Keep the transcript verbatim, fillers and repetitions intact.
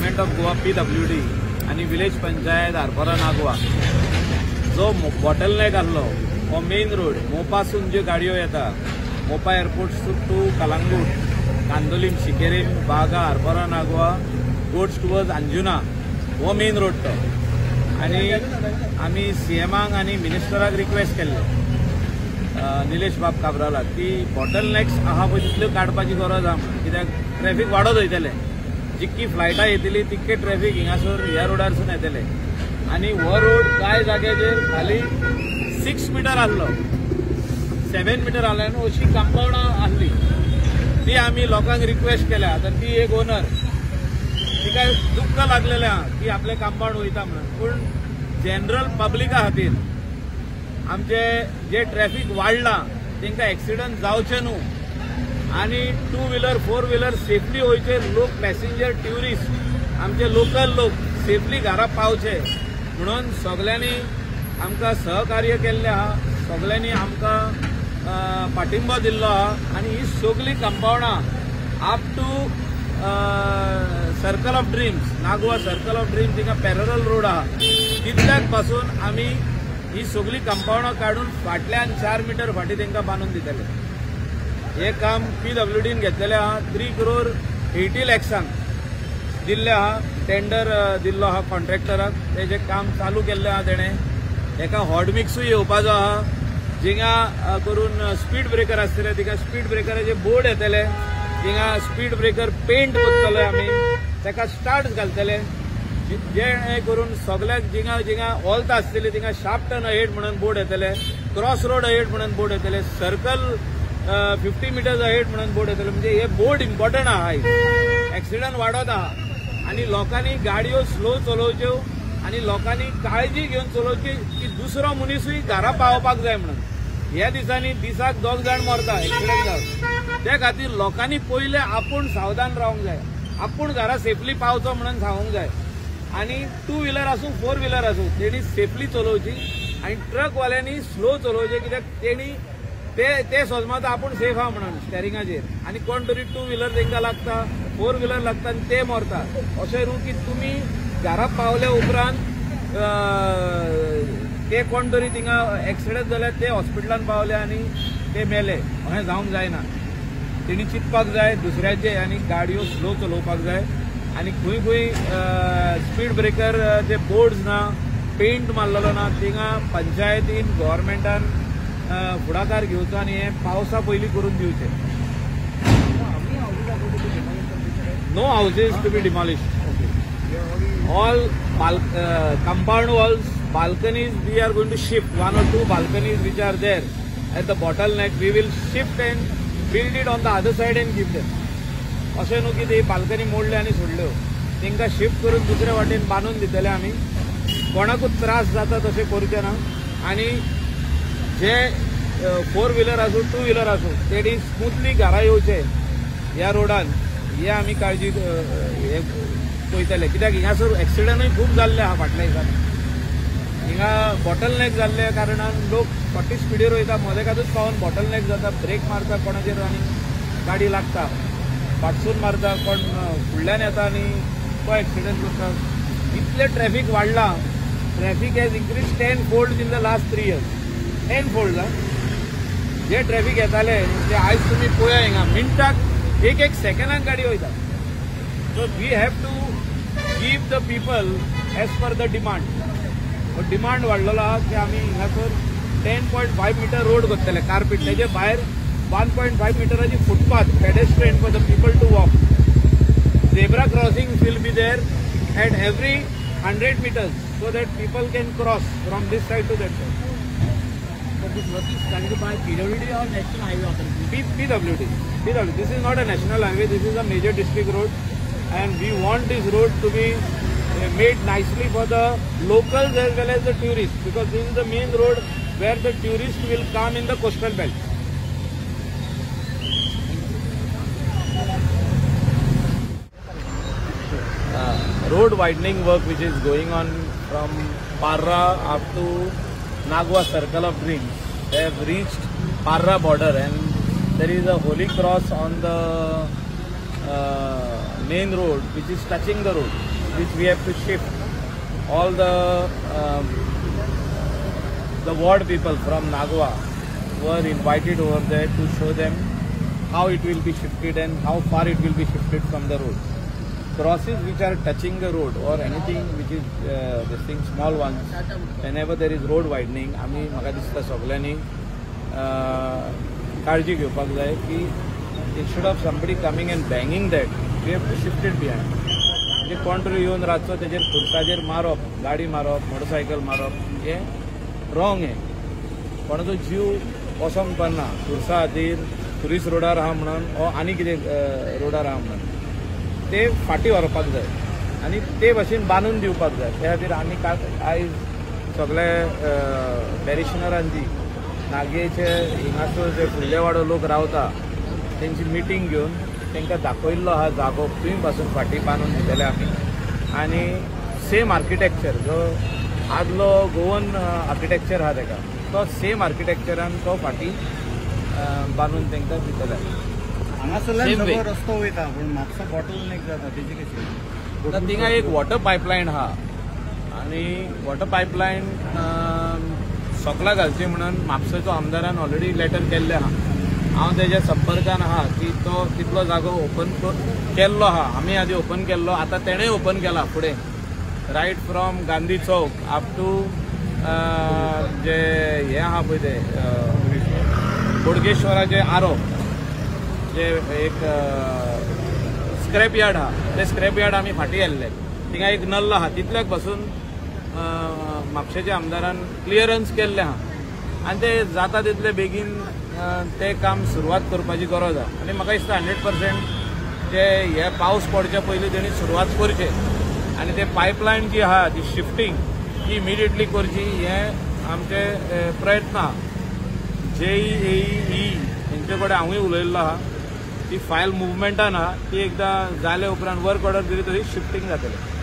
Government of Goa P W D आणि village panchayat Arpora Nagoa जो bottleneck आसलो हो मेन रोड मोपासून ज्यो गाडयो येता Mopa airport to Calangute Candolim Sinquerim Baga Arpora Nagoa goes towards Anjuna हो मेन रोड तो आणि आमी सीएमाक आणि मिनिस्टराक रिक्वेस्ट केल्ले निलेश बाब काब्रालाक की बॉटलनेक्स आहा पळय तितल्यो काडपाची गरज आहा कित्याक ट्रॅफिक वाडत वयतले जितकी फ्लायटां येतली तितके ट्रॅफिक हिंगासर ह्या रोडारसून येतले आणि हो रोड कांय जाग्याचेर खाली सिक्स मिटर आसलो सेवन मिटर आसले आनी अशी कंपाउंडां आसली ती आमी लोकांक रिक्वेस्ट केल्या आता ती एक ओनर तिका दुःख लागलेले आहा की आपले कंपाउंड वयता म्हणून पूण जनरल पब्लिका खातीर आमचे जे ट्रॅफिक वाडला तांकां एक्सिडंट जावचे न्हू आणि two wheeler four wheeler safely वयचे लोक पॅसेंजर ट्युरिस्ट आमचे लोकल लोक सेफली घरा पावचे म्हणून सगळ्यांनी आमकां सहकार्य केल्लें आहा सगळ्यांनी आमकां पाठिंबा दिल्लो आहा आणि ही सगळी कंपाउंडां up to circle of dreams Nagoa circle of dreams थिंगा पॅरल रोड आहा तितल्याक पासून आमी ही सगळी कंपाउंडां काडून फाटल्यान चार मिटर फाटी तांकां बांदून दितले हे काम पी डब्ल्यू डीन घेतलेले आहा थ्री करोर एटी लॅक्सांक दिल्ले आहा टेंडर दिल्लो आहा कॉन्ट्रॅक्टराक तेजें काम चालू केल्लें आहा तेणें एका हॉट मिक्सूय येवपाचो आहा जिंगा करून स्पीड ब्रेकर आसतले तिका स्पीड ब्रेकराचे बोर्ड येतले जिंगा स्पीड ब्रेकर पेंट करतले आमी ताका स्टार्ट घालतले जे करून सगळ्याक जिंगा जिंगा ऑल्त आसतली तिंगा शार्प टर्न अहेड म्हणून बोर्ड येतले क्रॉस रोड अहेड म्हणून बोर्ड येतले सर्कल फिफ्टी मिटर्स अहेड म्हणून बोर्ड येतले म्हणजे हे बोर्ड इम्पॉर्टंट आहा एक्सिडंट वाडत आहा आणि लोकांनी गाडयो स्लो चलोवच्यो आणि लोकांनी काळजी घेवन चलोवची की दुसरो मनीसूय घरा पावपाक जाय म्हणून ह्या दिसांनी दिसाक दोग जाण मरता एक्सिडंट जावन त्या खातीर लोकांनी पयले आपूण सावधान रावंक जाय आपूण घरा सेफली पावचो म्हणून सांगूंक जाय आणि टू व्हिलर आसूं फोर व्हिलर आसूं तेणी सेफली चलोवची आणि ट्रकवाल्यांनी स्लो चलोवचे कित्याक तेणी ते ते सोजमाता आपूण सेफ आहा म्हणून स्टेरिंगाचेर आणि कोण तरी टू व्हिलर तांकां लागता फोर व्हिलर लागता आनी ते मरता अशें न्हू की तुमी घरा पावले उपरांत ते कोण तरी थिंगा एक्सिडंट जाल्यार ते हॉस्पिटलान पावले आनी ते मेले अशें जावंक जायना तेणी चिंतपाक जाय दुसऱ्याचे आनी गाडयो स्लो चलोवपाक जाय आनी खंय खंय स्पीड ब्रेकर जे बोर्ड्स ना पेंट मारलेलो ना थिंगा पंचायतीन गव्हर्मेंटान फुडाकार घेवचो आनी हे पावसा पयलीं करून दिवचे no houses to be demolished all uh, compound walls, balconies we are going to shift, one or two balconies which are there at the bottleneck we will shift and build it on the other side and give them. अशें न्हू की ते balcony मोडले आनी सोडल्यो तांकां shift करून दुसऱ्या वाटेन बांदून दितले आमी कोणाकूच त्रास जाता तशें करचे ना आणि जे फोर व्हिलर आसूं टू व्हिलर आसूं तेणी स्मूथली घरा येवचे ह्या रोडान हे आमी काळजी हे पळयतले कित्याक हिंगासर एक्सिडंटूय खूब जाल्ले आहा फाटल्या दिसांनी हिंगा बॉटलनेक जाल्ल्या कारणान लोक फोर्टी स्पिडीर वयता मदेकातूच पावून बॉटलनेक जाता ब्रेक मारता कोणाचेर आनी गाडी लागता फाटसून मारता कोण फुडल्यान येता आनी तो एक्सिडंट करता इतले ट्रॅफिक वाडला traffic has increase ten fold in the last three years ten fold जे ट्रॅफिक येताले ते आयज तुमी पळया हिंगा मिनटाक एक एक सेकंडाक गाडी वयता so we have to give the people as per the demand demand वाडलेलो आहा की आमी हिंगासर ten point five metre road करतले कार्पेट तेजे भायर वन पॉयंट फायव्ह मिटराची footpath pedestrian for the people to walk zebra crossing will be there at every hundred metres so that people can cross from this side to that side This work is carried by P W D or National Highway Authority? P W D. P W D. This is not a national highway. This is a major district road, and we want this road to be made nicely for the locals as well as the tourists, because this is the main road where the tourists will come in the coastal belt. Uh, road widening work which is going on from Parra up to Nagwa Circle of Dreams. They have reached Parra border and there is a holy cross on the uh, main road which is touching the road. which we have to shift all the um, the ward people from Nagwa were invited over there to show them how it will be shifted and how far it will be shifted from the road. Crosses which are touching the road or anything which is uh, this thing small ones, whenever there is road widening, आम्ही म्हाका दिसता सगळ्यांनी काळजी घेवपाक जाय की instead of somebody coming and banging that, we have to shift it behind. म्हणजे कोण तरी येवन रातचो तेजेर खुर्साचेर मारप, गाडी मारप, मोटरसायकल मारप हे रॉंग आहे. कोणाचो जीव वसोंक पडना खुर्सा खातीर, पुलीस रोडार आहा म्हणून ओ आनी कितें रोडार आहा म्हणून ते फाटी व्हरपाक जाय आनी ते भाशेन बांदून दिवपाक जाय. त्या खातीर आमी आयज सगळे पॅरिशनरांची नागेचे हिंगासो जे फुडले वाडो लोक रावता तेंची मिटींग घेवन तांकां दाखयल्लो आहा जागो थंय पासून फाटी बांदून दितले आमी. आनी सेम आर्किटेक्चर जो आदलो गोवन आर्किटेक्चर आहा ताका तो सेम आर्किटेक्चरान तो फाटी बांदून तांकां दितले. हांगासरल्यान सगळो रस्तो वयता पूण म्हापसा बॉटलनेक जाता तेजी कशी? आतां थिंगा एक वॉटर पायपलायन आहा आनी वॉटर पायपलायन सोकला घालची म्हणून म्हापसाचो आमदारान ऑलरेडी लेटर केल्लें आहा. हांव तेज्या संपर्कान आहा की तो तितलो जागो ओपन केल्लो आहा. आमी आदी ओपन केल्लो, आतां तेणेय ओपन केला फुडें right from Gandhi Chowk up to जे हे आहा पळय ते बोडगेश्वराचे आरो जे एक स्क्रॅप यार्ड आहा ते स्क्रॅप यार्ड आमी फाटी येल्ले. थिंगा एक नल्ल आहा तितल्याक पासून म्हापशेच्या आमदारान क्लियरन्स केल्लें आहा आनी ते जाता तितले बेगीन ते काम सुरवात करपाची गरज आहा. आनी म्हाका दिसता हंड्रेड पर्सेंट जे हे पावस पडचे पयलीं तेणी सुरवात करचे आनी ते पायपलायन जी आहा ती शिफ्टींग ही इमिडिएटली करची हे आमचे प्रयत्न आहा. जेई एई हेंचे कडेन हांवूय उलयल्लो आहा. ती फायल मुवमेंटान आहा ती एकदां जाले उपरांत वर्क ऑर्डर दिली तरी शिफ्टींग जातलें.